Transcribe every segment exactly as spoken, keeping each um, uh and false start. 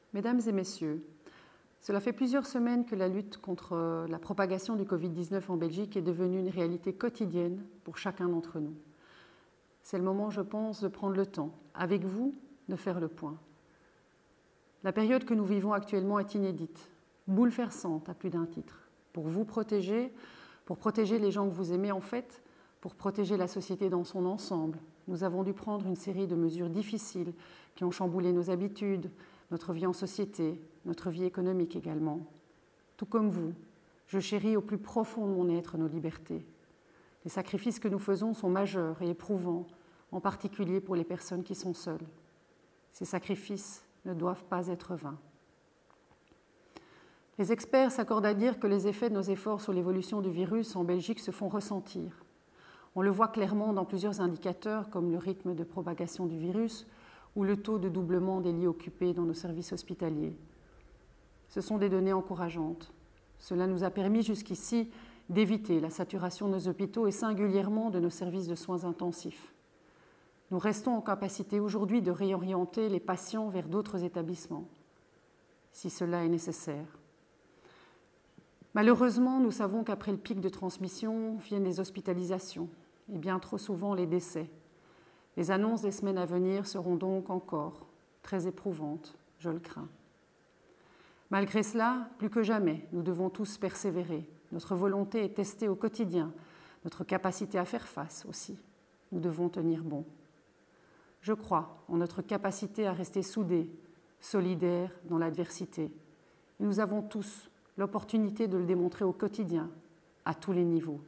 Mesdames et messieurs, cela fait plusieurs semaines que la lutte contre la propagation du Covid dix-neuf en Belgique est devenue une réalité quotidienne pour chacun d'entre nous. C'est le moment, je pense, de prendre le temps, avec vous, de faire le point. La période que nous vivons actuellement est inédite, bouleversante à plus d'un titre. Pour vous protéger, pour protéger les gens que vous aimez en fait, pour protéger la société dans son ensemble, nous avons dû prendre une série de mesures difficiles qui ont chamboulé nos habitudes, notre vie en société, notre vie économique également. Tout comme vous, je chéris au plus profond de mon être nos libertés. Les sacrifices que nous faisons sont majeurs et éprouvants, en particulier pour les personnes qui sont seules. Ces sacrifices ne doivent pas être vains. Les experts s'accordent à dire que les effets de nos efforts sur l'évolution du virus en Belgique se font ressentir. On le voit clairement dans plusieurs indicateurs comme le rythme de propagation du virus ou le taux de doublement des lits occupés dans nos services hospitaliers. Ce sont des données encourageantes. Cela nous a permis jusqu'ici d'éviter la saturation de nos hôpitaux et singulièrement de nos services de soins intensifs. Nous restons en capacité aujourd'hui de réorienter les patients vers d'autres établissements, si cela est nécessaire. Malheureusement, nous savons qu'après le pic de transmission viennent les hospitalisations et bien trop souvent les décès. Les annonces des semaines à venir seront donc encore très éprouvantes, je le crains. Malgré cela, plus que jamais, nous devons tous persévérer. Notre volonté est testée au quotidien, notre capacité à faire face aussi. Nous devons tenir bon. Je crois en notre capacité à rester soudés, solidaires dans l'adversité. Et nous avons tous l'opportunité de le démontrer au quotidien, à tous les niveaux.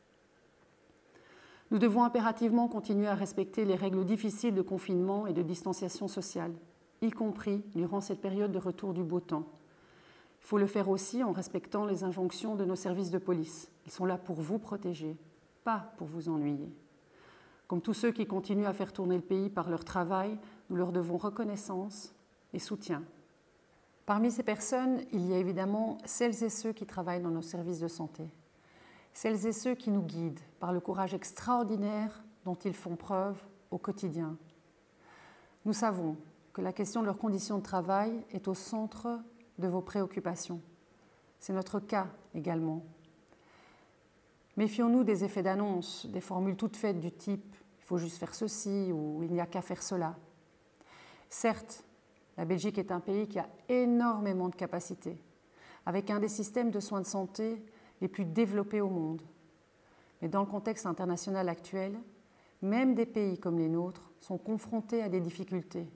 Nous devons impérativement continuer à respecter les règles difficiles de confinement et de distanciation sociale, y compris durant cette période de retour du beau temps. Il faut le faire aussi en respectant les injonctions de nos services de police. Ils sont là pour vous protéger, pas pour vous ennuyer. Comme tous ceux qui continuent à faire tourner le pays par leur travail, nous leur devons reconnaissance et soutien. Parmi ces personnes, il y a évidemment celles et ceux qui travaillent dans nos services de santé. Celles et ceux qui nous guident par le courage extraordinaire dont ils font preuve au quotidien. Nous savons que la question de leurs conditions de travail est au centre de vos préoccupations. C'est notre cas également. Méfions-nous des effets d'annonce, des formules toutes faites du type « il faut juste faire ceci » ou « il n'y a qu'à faire cela ». Certes, la Belgique est un pays qui a énormément de capacités, avec un des systèmes de soins de santé les plus développés au monde. Mais dans le contexte international actuel, même des pays comme les nôtres sont confrontés à des difficultés.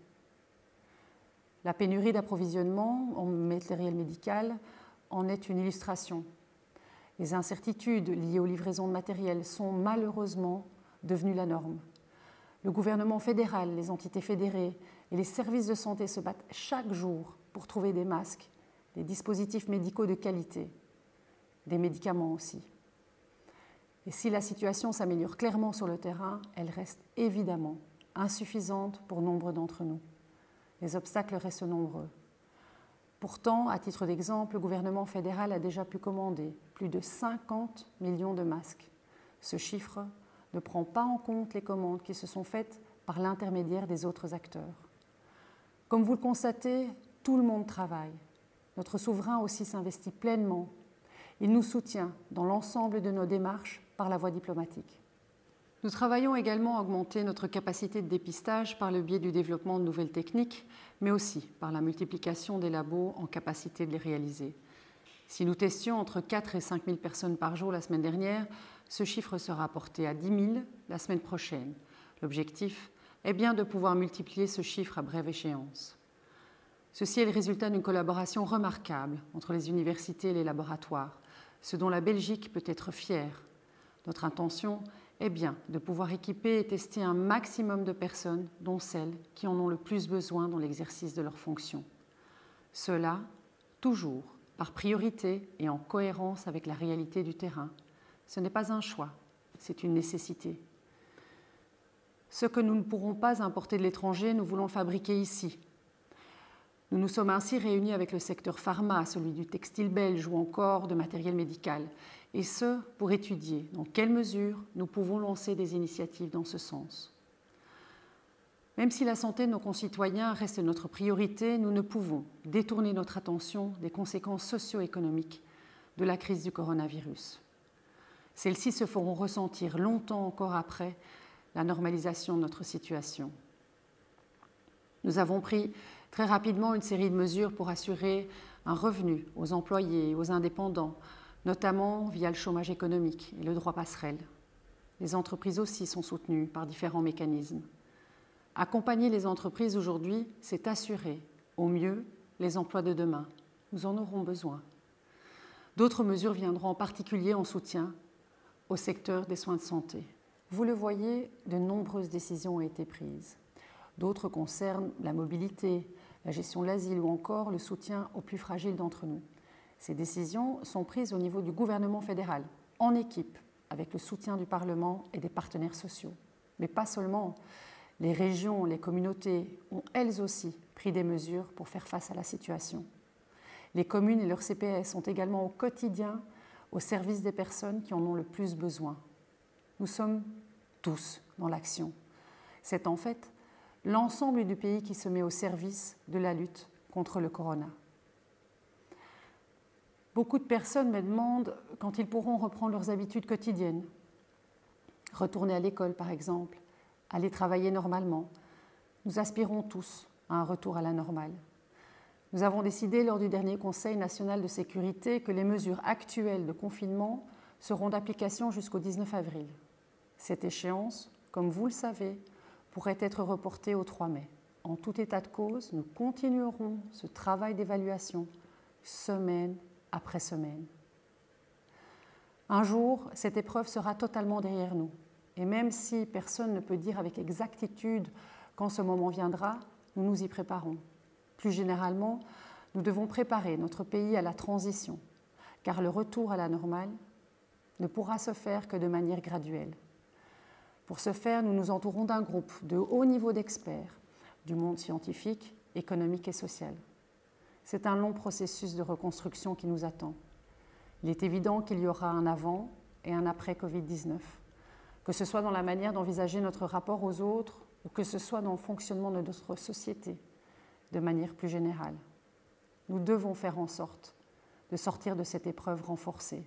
La pénurie d'approvisionnement en matériel médical en est une illustration. Les incertitudes liées aux livraisons de matériel sont malheureusement devenues la norme. Le gouvernement fédéral, les entités fédérées et les services de santé se battent chaque jour pour trouver des masques, des dispositifs médicaux de qualité, des médicaments aussi. Et si la situation s'améliore clairement sur le terrain, elle reste évidemment insuffisante pour nombre d'entre nous. Les obstacles restent nombreux. Pourtant, à titre d'exemple, le gouvernement fédéral a déjà pu commander plus de cinquante millions de masques. Ce chiffre ne prend pas en compte les commandes qui se sont faites par l'intermédiaire des autres acteurs. Comme vous le constatez, tout le monde travaille. Notre souverain aussi s'investit pleinement. Il nous soutient dans l'ensemble de nos démarches par la voie diplomatique. Nous travaillons également à augmenter notre capacité de dépistage par le biais du développement de nouvelles techniques, mais aussi par la multiplication des labos en capacité de les réaliser. Si nous testions entre quatre et cinq mille personnes par jour la semaine dernière, ce chiffre sera porté à dix mille la semaine prochaine. L'objectif est bien de pouvoir multiplier ce chiffre à brève échéance. Ceci est le résultat d'une collaboration remarquable entre les universités et les laboratoires, ce dont la Belgique peut être fière. Notre intention est bien de pouvoir équiper et tester un maximum de personnes, dont celles qui en ont le plus besoin dans l'exercice de leurs fonctions. Cela, toujours, par priorité et en cohérence avec la réalité du terrain. Ce n'est pas un choix, c'est une nécessité. Ce que nous ne pourrons pas importer de l'étranger, nous voulons le fabriquer ici. Nous nous sommes ainsi réunis avec le secteur pharma, celui du textile belge ou encore de matériel médical, et ce, pour étudier dans quelle mesure nous pouvons lancer des initiatives dans ce sens. Même si la santé de nos concitoyens reste notre priorité, nous ne pouvons détourner notre attention des conséquences socio-économiques de la crise du coronavirus. Celles-ci se feront ressentir longtemps encore après la normalisation de notre situation. Nous avons pris très rapidement une série de mesures pour assurer un revenu aux employés et aux indépendants, notamment via le chômage économique et le droit passerelle. Les entreprises aussi sont soutenues par différents mécanismes. Accompagner les entreprises aujourd'hui, c'est assurer au mieux les emplois de demain. Nous en aurons besoin. D'autres mesures viendront en particulier en soutien au secteur des soins de santé. Vous le voyez, de nombreuses décisions ont été prises. D'autres concernent la mobilité, la gestion de l'asile ou encore le soutien aux plus fragiles d'entre nous. Ces décisions sont prises au niveau du gouvernement fédéral, en équipe, avec le soutien du Parlement et des partenaires sociaux. Mais pas seulement. Les régions, les communautés ont elles aussi pris des mesures pour faire face à la situation. Les communes et leurs C P S sont également au quotidien au service des personnes qui en ont le plus besoin. Nous sommes tous dans l'action. C'est en fait l'ensemble du pays qui se met au service de la lutte contre le corona. Beaucoup de personnes me demandent quand ils pourront reprendre leurs habitudes quotidiennes. Retourner à l'école, par exemple, aller travailler normalement. Nous aspirons tous à un retour à la normale. Nous avons décidé lors du dernier Conseil national de sécurité que les mesures actuelles de confinement seront d'application jusqu'au dix-neuf avril. Cette échéance, comme vous le savez, pourrait être reportée au trois mai. En tout état de cause, nous continuerons ce travail d'évaluation semaine après semaine. Un jour, cette épreuve sera totalement derrière nous. Et même si personne ne peut dire avec exactitude quand ce moment viendra, nous nous y préparons. Plus généralement, nous devons préparer notre pays à la transition, car le retour à la normale ne pourra se faire que de manière graduelle. Pour ce faire, nous nous entourons d'un groupe de haut niveau d'experts du monde scientifique, économique et social. C'est un long processus de reconstruction qui nous attend. Il est évident qu'il y aura un avant et un après covid dix-neuf, que ce soit dans la manière d'envisager notre rapport aux autres ou que ce soit dans le fonctionnement de notre société de manière plus générale. Nous devons faire en sorte de sortir de cette épreuve renforcée.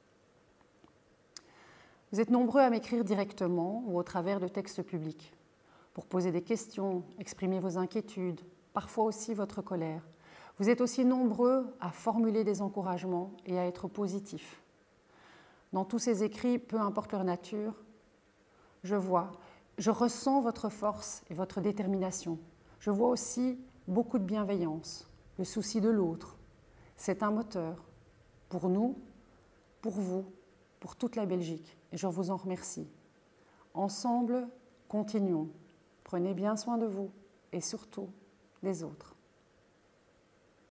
Vous êtes nombreux à m'écrire directement ou au travers de textes publics pour poser des questions, exprimer vos inquiétudes, parfois aussi votre colère. Vous êtes aussi nombreux à formuler des encouragements et à être positifs. Dans tous ces écrits, peu importe leur nature, je vois, je ressens votre force et votre détermination. Je vois aussi beaucoup de bienveillance, le souci de l'autre. C'est un moteur pour nous, pour vous, pour toute la Belgique. Et je vous en remercie. Ensemble, continuons. Prenez bien soin de vous et surtout des autres.